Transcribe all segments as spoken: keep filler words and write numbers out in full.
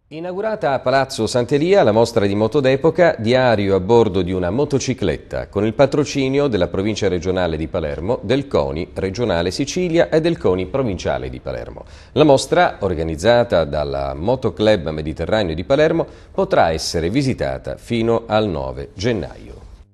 Inaugurata a Palazzo Santelia la mostra di moto d'epoca Diario a bordo di una motocicletta, con il patrocinio della provincia regionale di Palermo, del CONI regionale Sicilia e del CONI provinciale di Palermo. La mostra, organizzata dalla Motoclub Mediterraneo di Palermo, potrà essere visitata fino al nove gennaio.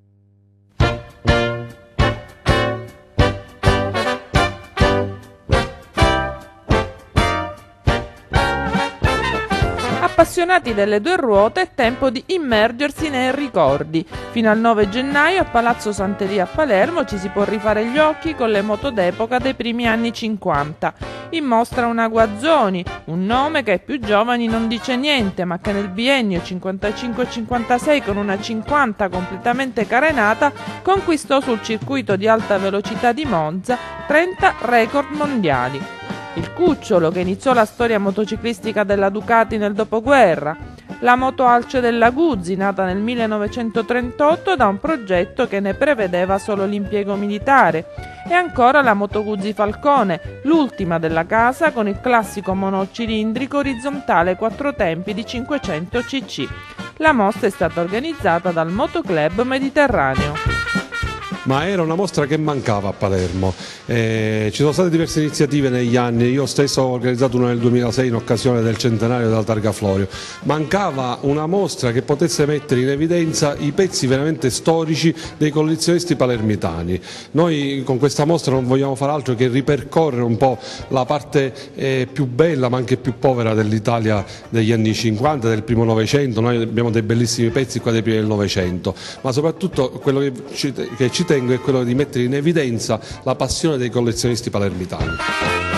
Appassionati delle due ruote, è tempo di immergersi nei ricordi. Fino al nove gennaio a Palazzo Santelia a Palermo ci si può rifare gli occhi con le moto d'epoca dei primi anni cinquanta. In mostra una Guazzoni, un nome che ai più giovani non dice niente, ma che nel biennio cinquantacinque cinquantasei con una cinquanta completamente carenata conquistò sul circuito di alta velocità di Monza trenta record mondiali. Il cucciolo che iniziò la storia motociclistica della Ducati nel dopoguerra, la moto Alce della Guzzi, nata nel millenovecentotrentotto da un progetto che ne prevedeva solo l'impiego militare, e ancora la moto Guzzi Falcone, l'ultima della casa, con il classico monocilindrico orizzontale quattro tempi di cinquecento cc. La mostra è stata organizzata dal Motoclub Mediterraneo. Ma era una mostra che mancava a Palermo. Eh, ci sono state diverse iniziative negli anni, io stesso ho organizzato una nel duemilasei in occasione del centenario della Targa Florio. Mancava una mostra che potesse mettere in evidenza i pezzi veramente storici dei collezionisti palermitani. Noi con questa mostra non vogliamo fare altro che ripercorrere un po' la parte eh, più bella ma anche più povera dell'Italia degli anni cinquanta, del primo Novecento. Noi abbiamo dei bellissimi pezzi qua dei primi del Novecento, ma soprattutto quello che ci, che ci è quello di mettere in evidenza la passione dei collezionisti palermitani.